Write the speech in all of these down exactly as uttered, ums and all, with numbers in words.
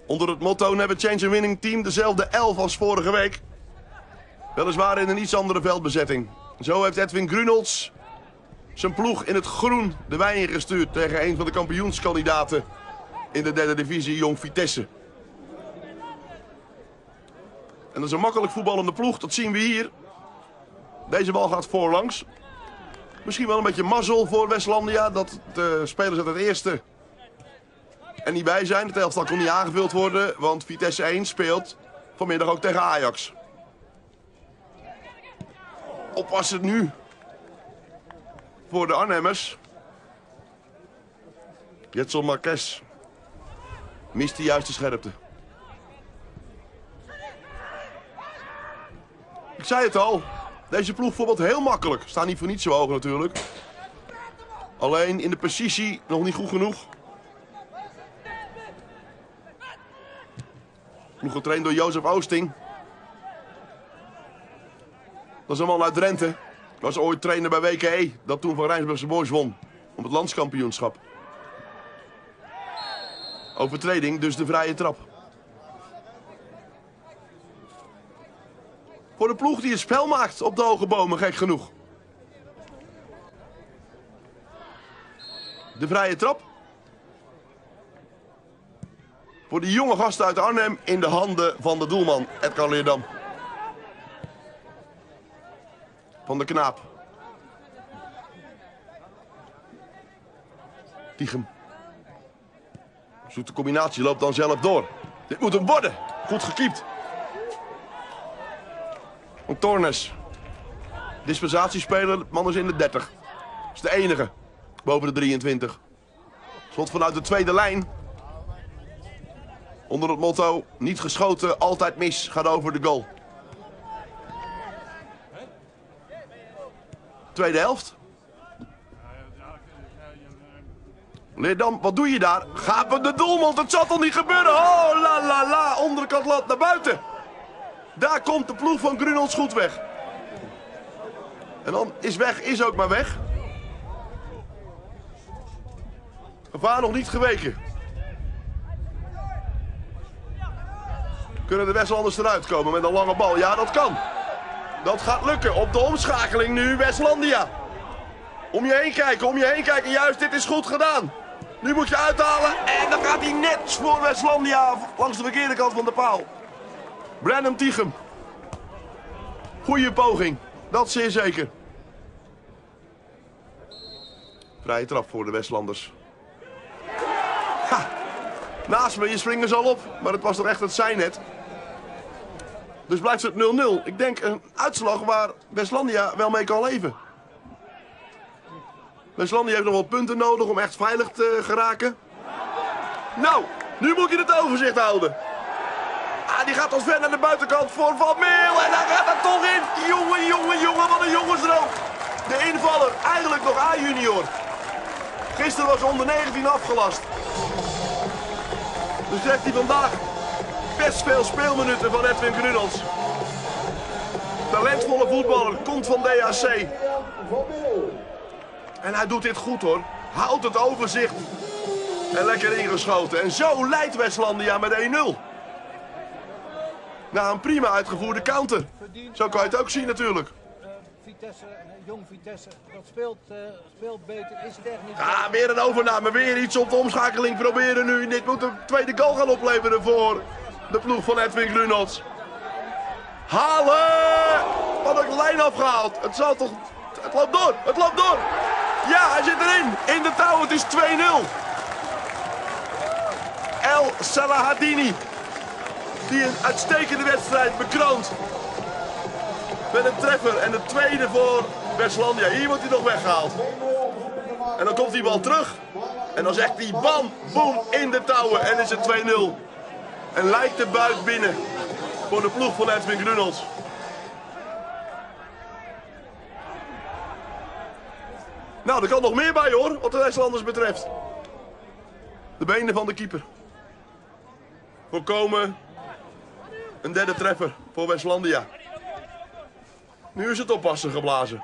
Onder het motto Never Change a Winning Team dezelfde elf als vorige week. Weliswaar in een iets andere veldbezetting. Zo heeft Edwin Grunolds zijn ploeg in het groen de wei ingestuurd tegen een van de kampioenskandidaten in de derde divisie, Jong Vitesse. En dat is een makkelijk voetballende ploeg, dat zien we hier. Deze bal gaat voorlangs. Misschien wel een beetje mazzel voor Westlandia dat de spelers uit het eerste er niet bij zijn. Het elftal kon niet aangevuld worden, want Vitesse één speelt vanmiddag ook tegen Ajax. Oppassen nu voor de Arnhemmers. Jetson Marquez mist de juiste scherpte. Ik zei het al, deze ploeg voetbalt heel makkelijk. Staan niet voor niets zo hoog natuurlijk. Alleen in de precisie nog niet goed genoeg. Ploeg getraind door Jozef Oosting. Dat is een man uit Drenthe. Was ooit trainer bij W K E, dat toen van Rijnsburgse Boys won. Om het landskampioenschap. Overtreding, dus de vrije trap. Voor de ploeg die het spel maakt op de hoge bomen, gek genoeg. De vrije trap. Voor die jonge gasten uit Arnhem in de handen van de doelman, Edgar Leerdam. Van de Knaap. Tichem. Zoete combinatie, loopt dan zelf door. Dit moet hem worden. Goed gekiept. Van Tornes. Dispensatiespeler, de man is in de dertig. Is de enige. Boven de drieëntwintig. Schot vanuit de tweede lijn. Onder het motto, niet geschoten, altijd mis. Gaat over de goal. Tweede helft. Leerdam, wat doe je daar? Gapen de doelman, het zal toch niet gebeuren? Oh, la la la, onderkant lat naar buiten. Daar komt de ploeg van Grunolds goed weg. En dan is weg, is ook maar weg. Gevaar nog niet geweken. Kunnen de Westlanders eruit komen met een lange bal? Ja, dat kan. Dat gaat lukken. Op de omschakeling nu Westlandia. Om je heen kijken, om je heen kijken. Juist, dit is goed gedaan. Nu moet je uithalen. En dan gaat hij net voor Westlandia langs de verkeerde kant van de paal. Brandon Tichem. Goeie poging. Dat zeer zeker. Vrije trap voor de Westlanders. Ha. Naast me, je springen ze al op. Maar het was toch echt het zijnet. Dus blijft het nul nul. Ik denk een uitslag waar Westlandia wel mee kan leven. Westlandia heeft nog wel punten nodig om echt veilig te geraken. Nou, nu moet je het overzicht houden. Ah, die gaat als ver naar de buitenkant voor Van Meel. En daar gaat het toch in. Jongen, jongen, jongen, wat een jongensdroom. De invaller, eigenlijk nog A-junior. Gisteren was onder negentien afgelast. Dus krijgt hij vandaag best veel speelminuten van Edwin Grunolds. Talentvolle voetballer, komt van D H C. En hij doet dit goed hoor. Houdt het overzicht. En lekker ingeschoten. En zo leidt Westlandia met één nul. Na een prima uitgevoerde counter. Zo kan je het ook zien natuurlijk. Uh, Vitesse, jong Vitesse, dat speelt, uh, speelt beter, is technisch. Ja, weer een overname. Weer iets op de omschakeling proberen nu. Dit moet een tweede goal gaan opleveren voor de ploeg van Edwin Grunolds. Halen! Wat een lijn afgehaald. Het zal toch... Het loopt door. Het loopt door. Ja, hij zit erin. In de touw. Het is twee nul. El Salahadini. Die een uitstekende wedstrijd bekroont. Met een treffer. En de tweede voor Westlandia. Hier wordt hij nog weggehaald. En dan komt die bal terug. En dan zegt hij bam, boem, in de touwen. En is het twee nul. En lijkt de buit binnen. Voor de ploeg van Edwin Grunolds. Nou, er kan nog meer bij hoor, wat de Westlanders betreft. De benen van de keeper. Voorkomen een derde treffer voor Westlandia. Nu is het oppassen geblazen.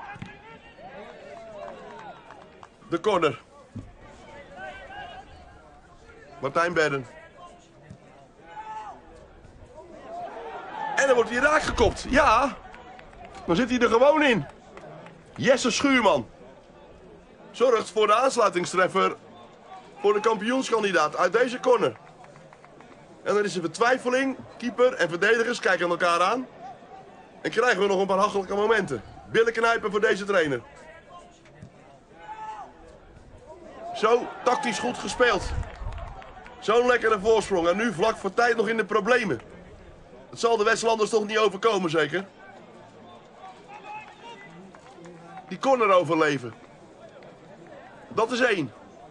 De corner. Martijn Berden. En dan wordt hij raak gekopt. Ja, dan zit hij er gewoon in. Jesse Schuurman zorgt voor de aansluitingstreffer voor de kampioenskandidaat uit deze corner. En dan is er vertwijfeling. Keeper en verdedigers kijken elkaar aan. En krijgen we nog een paar hachelijke momenten. Billen knijpen voor deze trainer. Zo tactisch goed gespeeld. Zo'n lekkere voorsprong. En nu vlak voor tijd nog in de problemen. Het zal de Westlanders toch niet overkomen, zeker? Die corner overleven. Dat is één.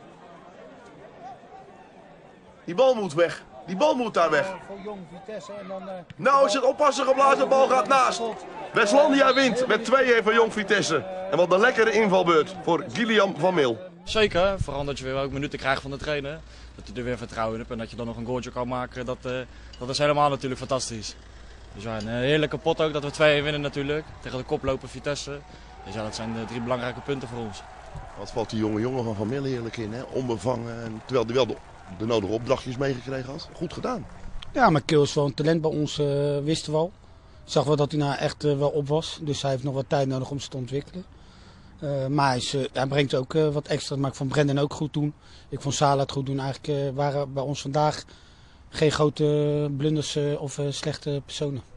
Die bal moet weg. Die bal moet daar weg. Uh, voor Jong Vitesse en dan... Uh, nou is het oppassen geblazen, de bal gaat naast. Westlandia wint met twee-een van Jong Vitesse. En wat een lekkere invalbeurt voor Gilliam van Mil. Zeker, vooral dat je weer ook minuten krijgt van de trainer. Dat je er weer vertrouwen in hebt en dat je dan nog een goaltje kan maken. Dat, uh, dat is helemaal natuurlijk fantastisch. Dus ja, een heerlijke pot ook dat we twee-een winnen natuurlijk. Tegen de koploper Vitesse. Dus ja, dat zijn de drie belangrijke punten voor ons. Wat valt die jonge jongen van Van Mil heerlijk in, hè? Onbevangen. Terwijl hij wel de, de nodige opdrachtjes meegekregen had. Goed gedaan. Ja, maar Kil is wel een talent bij ons, uh, wisten we al. Zag wel dat hij nou echt uh, wel op was. Dus hij heeft nog wat tijd nodig om zich te ontwikkelen. Uh, maar hij, is, uh, hij brengt ook uh, wat extra. Maar ik vond Brendan ook goed doen. Ik vond Sala het goed doen. Eigenlijk uh, waren bij ons vandaag geen grote blunders uh, of uh, slechte personen.